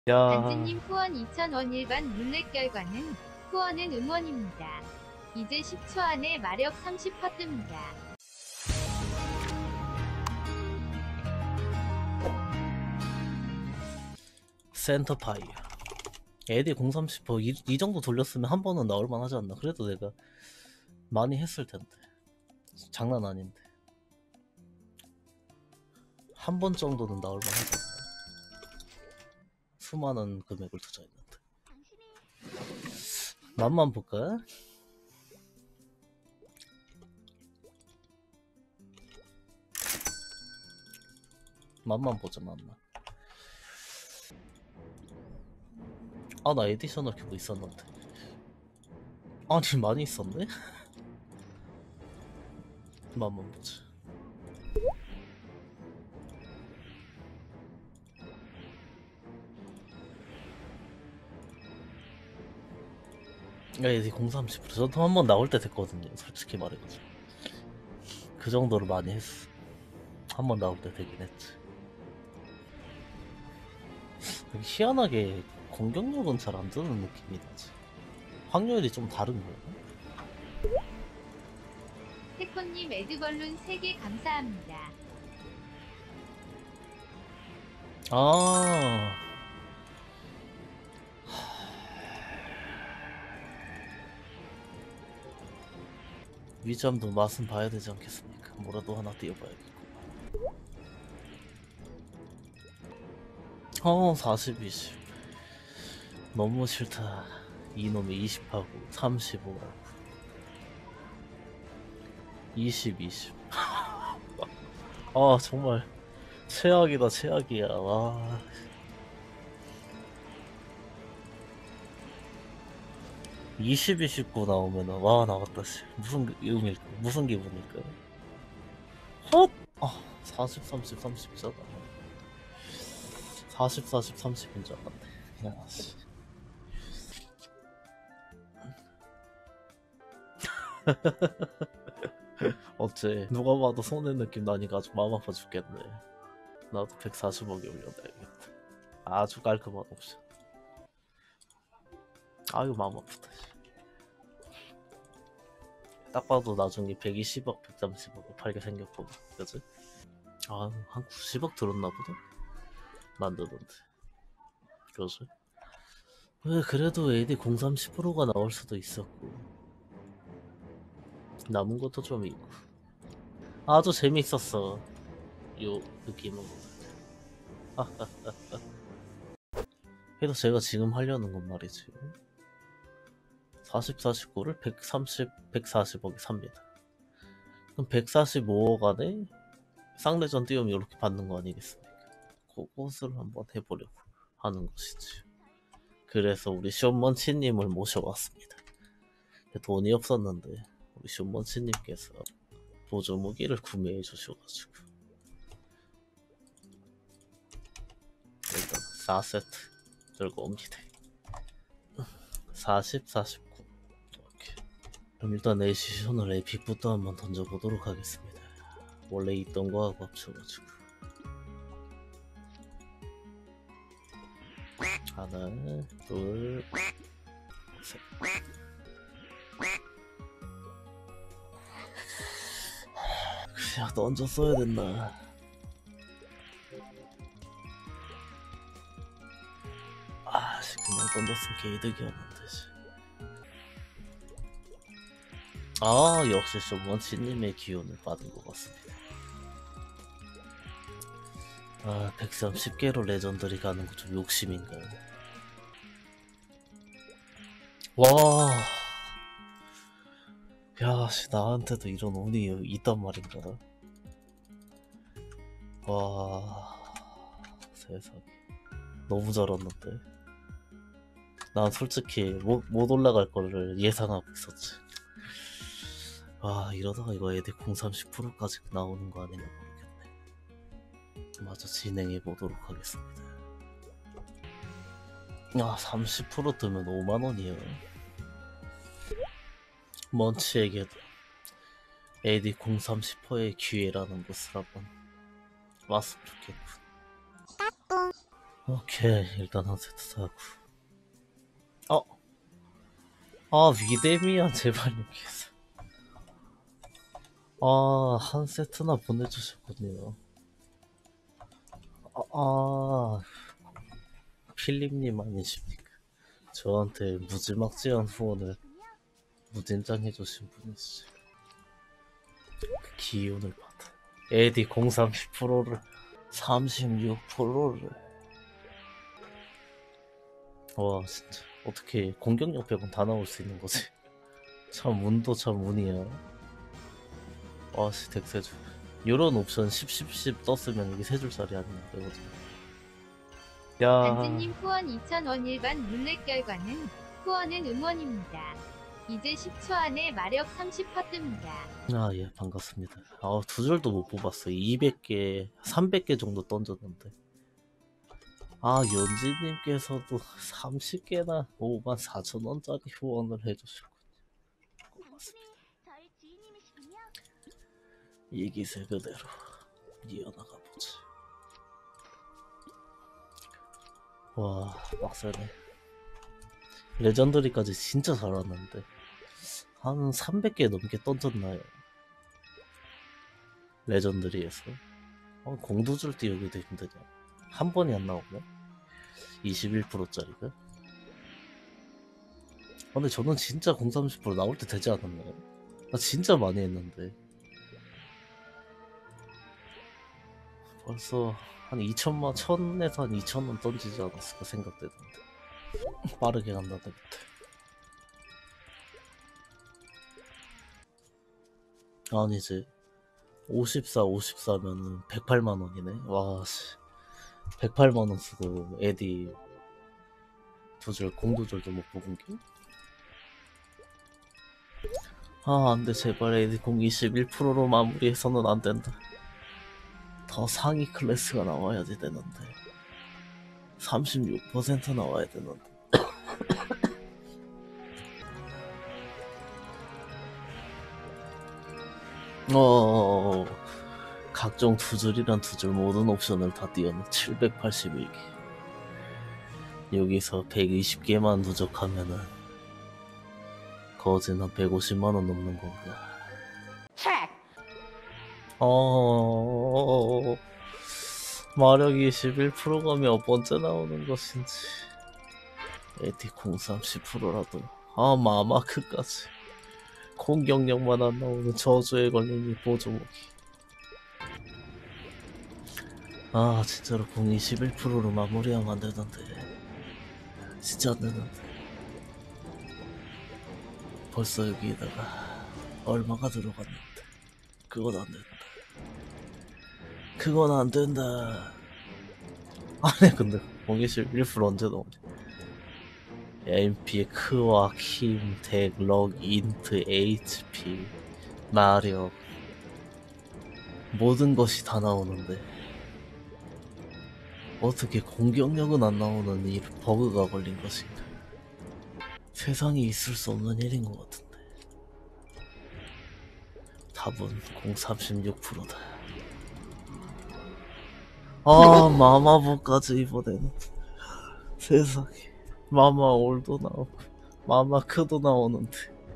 야, 단지님 후원 2,000원 일반 룰렛 결과는 후원은 응원입니다. 이제 10초 안에 마력 30% 뜹니다. 센터파이어. AD 030% 이 정도 돌렸으면 한 번은 나올만 하지 않나? 그래도 내가 많이 했을 텐데. 장난 아닌데. 한 번 정도는 나올만 하지 않나? 수많은 금액을 투자했는데. 맛만 볼까? 맛만 보자, 맛만. 아, 나 에디셔널 큐브 있었는데. 아니, 많이 있었네? 맛만 보자. 에디 030%. 저도 한 번 나올 때 됐거든요. 솔직히 말해가지고. 그 정도로 많이 했어. 한 번 나올 때 되긴 했지. 희한하게 공격력은 잘 안 드는 느낌이 나지. 확률이 좀 다른 거야. 태코님 에드벌룬 3개 감사합니다. 아, 위점도 맛은 봐야 되지 않겠습니까? 뭐라도 하나 띄워봐야겠고. 40, 20. 너무 싫다. 이놈이 20하고 35하고 20, 20. 아, 정말 최악이다, 최악이야. 와. 20, 29 나오면은 와, 나왔다 씨. 무슨 의미일까? 무슨 기분일까? 헛! 40, 30, 30이잖아. 40, 40, 30인 줄 알았네. 야, 씨. 어째 누가 봐도 손해 느낌 나니까 아주 마음 아파 죽겠네. 나도 140억에 올려놔야겠다. 아주 깔끔한 옵션. 아유, 마음 아프다. 딱 봐도 나중에 120억, 130억에 팔게 생겼고, 그치? 아, 한 90억 들었나 보다? 만드는데. 그지? 왜 그래도 AD 030%가 나올 수도 있었고, 남은 것도 좀 있고. 아주 재밌었어. 요 느낌은. 그래서 제가 지금 하려는 건 말이지. 40, 49를 130, 140억에 삽니다. 그럼 145억 안에 쌍내전 띄우면 이렇게 받는 거 아니겠습니까? 그것을 한번 해보려고 하는 것이지. 그래서 우리 쇼먼치님을 모셔왔습니다. 돈이 없었는데 우리 쇼먼치님께서 보조 무기를 구매해 주셔가지고 일단 4세트 들고 옵니다. 40, 49. 오케이. 그럼 일단 에이시션을 에픽부터 한번 던져보도록 하겠습니다. 원래 있던 거하고 합쳐가지고 하나, 둘, 셋. 그냥 던졌어야 됐나. 그냥 던졌으면 개이득이었는데. 역시 쇼먼치님의 기운을 받은 것 같습니다. 130개로 레전드리 가는 거 좀 욕심인가요? 와, 야, 나한테도 이런 운이 있단 말인가? 와, 세상에. 너무 잘했는데. 난 솔직히 못 올라갈 거를 예상하고 있었지. 이러다가 이거 애들 030%까지 나오는 거 아니냐 모르겠네. 마저 진행해 보도록 하겠습니다. 30% 뜨면 5만원이에요. 먼치에게도 AD 030%의 기회라는 것을 한번 왔으면 좋겠군. 오케이, 일단 한 세트 사고. 위데미안 제발 여기서. 한 세트나 보내주셨군요. 필립님 아니십니까? 저한테 무지막지한 후원을 무진장해주신 분이시죠. 그 기운을 받아. 에디 030%를 36%를 와 진짜 어떻게 공격력 100은 다 나올 수 있는 거지? 참 운도 참 운이야. 아씨 덱세줄 요런 옵션 10 떴으면 이게 3줄짜리 아닌데 그지? 야 안즈님 후원 2,000원 일반 룰렛 결과는 후원은 응원입니다. 이제 10초 안에 마력 30% 뜹니다. 예 반갑습니다. 2줄도 못 뽑았어. 200개 300개 정도 던졌는데 연지님께서도 30개나 54,000원짜리 후원을 해주셨군요. 고맙습니다. 이 기세 그대로 이어나가 보지. 와 빡세네. 레전드리까지 진짜 잘하는데 한 300개 넘게 던졌나요? 레전드리에서 공두줄 띄우기도 힘드냐. 한 번이 안 나오네. 21%짜리가. 근데 저는 진짜 030% 나올 때 되지 않았나요? 나 진짜 많이 했는데 벌써 한 2천만 1000에서 한 2천원 던지지 않았을까 생각되던데. 빠르게 간다 그때. 아니지 54면은 108만원이네. 와씨 108만원 쓰고 에디 두줄 공두줄도 못 뽑은 게? 안돼 제발 에디 공 21%로 마무리해서는 안 된다. 더 상위 클래스가 나와야지 되는데 36% 나와야 되는데. 각종 두줄이란 두줄 모든 옵션을 다 띄워는 781개. 여기서 120개만 누적하면은 거진 한 150만원 넘는 건가. 마력이 21%가 몇 번째 나오는 것인지. 에디 030%라도 마마크까지 공격력만 안 나오는 저주에 걸린 이 보조목이. 진짜로 공 21%로 마무리하면 안 되던데. 진짜 안 되는데. 벌써 여기에다가 얼마가 들어갔는데. 그건 안 된다. 그건 안 된다. 아니 근데 공 21% 언제 나오냐. MP, 크와, 힘, 덱, 럭, 인트, HP, 마력 모든 것이 다 나오는데 어떻게 공격력은 안 나오는 이 버그가 걸린 것인가. 세상에 있을 수 없는 일인 것 같은데. 답은 036%다. 마마보까지 이번에는. 세상에 마마올도 나오고 마마크도 나오는데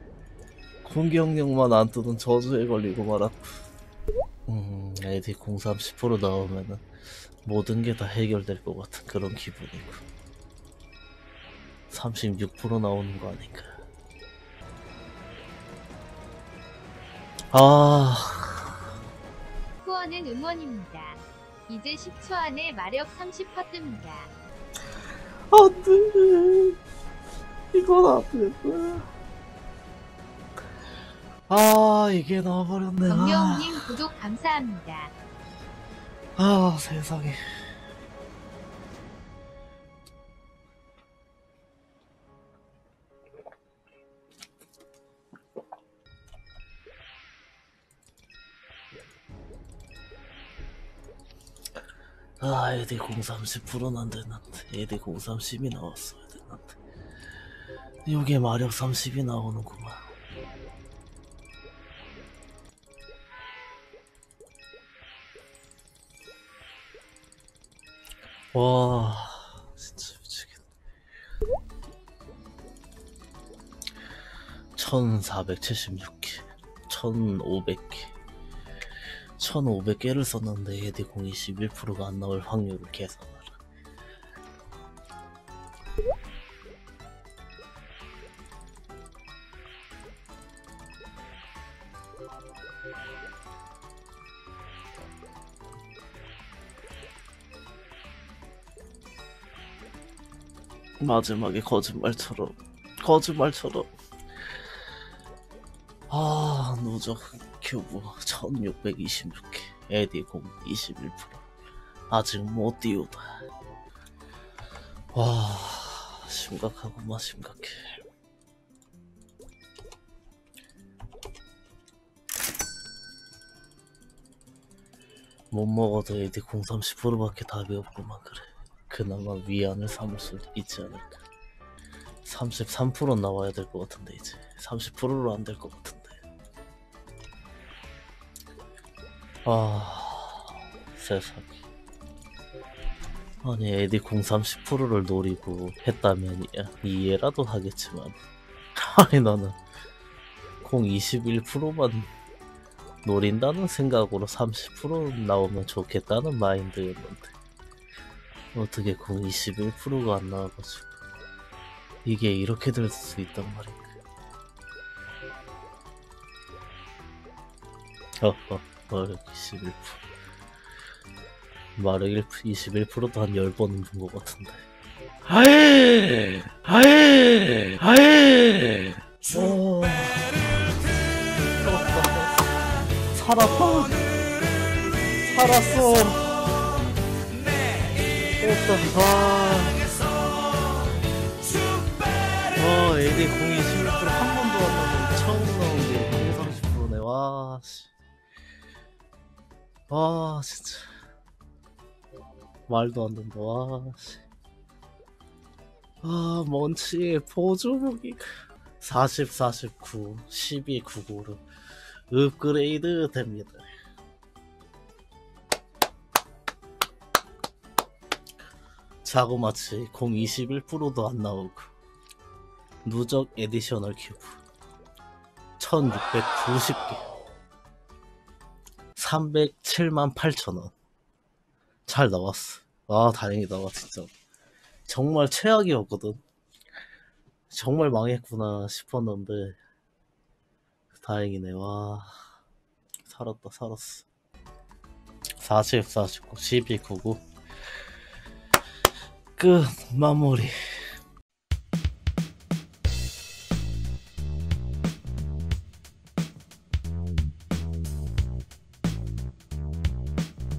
공격력만 안 뜨는 저주에 걸리고 말았고. AD 030% 나오면은 모든 게 다 해결될 것 같은 그런 기분이고 36% 나오는 거 아닌가. 후원은 응원입니다. 이제 10초 안에 마력 30% 뜹니다. 안돼 이건 안된다. 이게 나와버렸네. 정여웅님 구독 감사합니다. 세상에. 에디 030%는 안 되는데. 에디 030이 나왔어야 되는데. 요게 마력 30이 나오는구만. 와 1476개 1500개 1500개를 썼는데 AD 공 21%가 안 나올 확률을 계산하라. 마지막에 거짓말처럼 누적 큐브 1626개 AD 공 21% 아직 못 띄우다. 와 심각하구만 심각해. 못 먹어도 AD 공 30%밖에 답이 없구만. 그래 그나마 위안을 삼을 수 있지 않을까. 33% 나와야 될 것 같은데 이제 30%로 안 될 것 같은데. 세상에. 아니 AD 공 30%를 노리고 했다면 이해라도 하겠지만 아니 나는 공 21%만 노린다는 생각으로 30% 나오면 좋겠다는 마인드였는데 어떻게 공 21%가 안 나와가지고 이게 이렇게 될 수 있단 말인가. 마력 21%. 마력 21%도 한 10번은 본 것 같은데. 오. 살았다. 살았어. AD 공이 16%한 번도 안 나고 처음 나온 게 30%네. 와, 씨. 와, 진짜. 말도 안 된다. 와, 씨. 먼치의 보조무기 40, 49, 12, 99로 업그레이드 됩니다. 자고마치 공 21%도 안 나오고 누적 에디셔널 큐브 1690개 3078000원 잘 나왔어. 다행이다. 진짜 정말 최악이었거든. 정말 망했구나 싶었는데 다행이네. 와 살았어. 40, 49, 12, 99 끝 마무리.